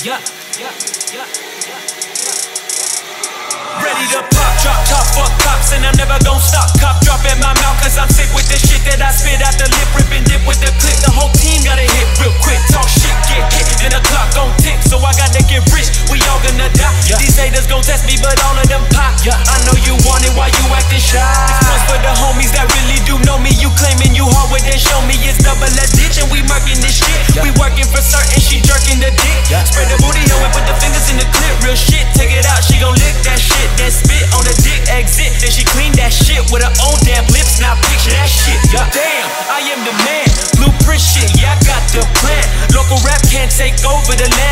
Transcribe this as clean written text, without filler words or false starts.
Yeah, yeah, yeah, yeah. Ready to pop, drop top, fuck cops, and I'm never gon' stop. Cop drop in my mouth, cause I'm sick with the shit that I spit out the lip, rip and dip with the clip. The whole team gotta hit real quick. Talk shit, get hit, and the clock gon' tick. So I gotta get rich, we all gonna die. Yeah. These haters gon' test me, but all of them pop. Yeah. I know you want it, why you acting shy? This one's for the homies that really do know me. You claiming you hard with it, show me it's double a ditch, and we murking this shit. Yeah. We working for certain, she jerking the dick. Yeah. Spread the booty hoe and put the fingers in the clip. Real shit, take it out, she gon' lick that shit. Then spit on the dick, exit. Then she clean that shit with her own damn lips. Now picture that shit. Yeah. Damn, I am the man. Blueprint shit, yeah, I got the plan. Local rap can't take over the land.